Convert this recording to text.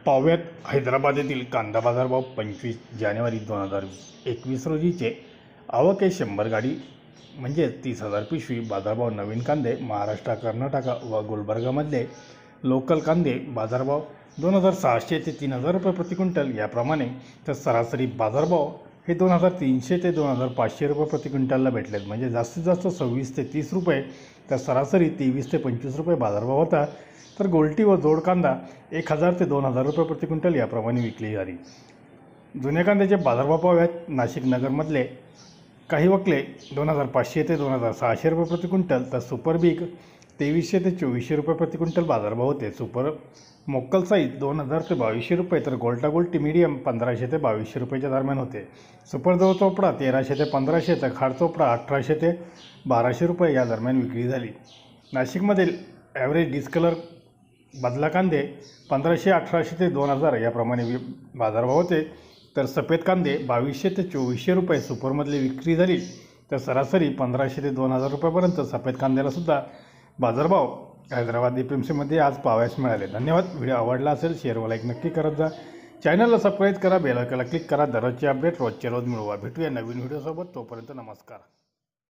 पाव्यात हैदराबाद येथील कांदा बाजारभाव 25 जानेवारी 2021 रोजीचे आवक आहे 100 गाडी म्हणजे 30,000 पिशवी। बाजारभाव नवीन कांदे महाराष्ट्र, कर्नाटक व गुलबर्गामधले लोकल कांदे बाजारभाव 2,600 ते 3,000 रुपये प्रति क्विंटल याप्रमाणे, तर सरासरी बाजारभाव हे 2,300 ते 2,500 रुपये प्रति क्विंटलला भेटलेत। म्हणजे जास्तीत जास्त 26 ते 30 रुपये, तर सरासरी 23 ते 25 रुपये बाजारभाव होता। तर गोल्टी व जोड कांदा 1,000 ते 2,000 रुपये प्रति क्विंटल याप्रमाणे विकली झाली। जुन्या कांद्याचे बाजारभाव पाहूयात। नाशिक नगरमधले काही वकले 2,500 ते 2,600 रुपये प्रति क्विंटल, तर सुपर बिग 2,300 ते 2,400 रुपये प्रति क्विंटल बाजारभाव होते। सुपर मोक्कल साईज 2,000 ते 2,200 रुपये, तर गोल्टा गोल्टी मीडियम 1,500 ते 2,200 रुपयाच्या दरम्यान होते। सुपर जवळ चोपडा 1,300 ते 1,500, तर खाड चोपडा 1,800 ते 1,200 रुपये या दरम्यान विक्री झाली। नाशिकमधील ॲव्हरेज डिस्कलर बदला कांदे 1,500, 1,800 ते 2,000 याप्रमाणे बाजारभाव होते। तर सफेद कांदे 2,200 ते 2,400 रुपये सुपरमधली विक्री झाली। तर सरासरी 1,500 ते 2,000 रुपयापर्यंत सफेद कांद्याला सुद्धा बाजारभाव हैदराबाद एपीएमसीमध्ये आज पाहावयास मिळाले। धन्यवाद। व्हिडिओ आवडला असेल शेअर व लाईक नक्की करत जा। चॅनलला सबस्क्राईब करा, बेल आयकॉनला क्लिक करा। दररोजचे अपडेट रोजचे रोज मिळवा। भेटूया नवीन व्हिडिओसोबत, तोपर्यंत नमस्कार।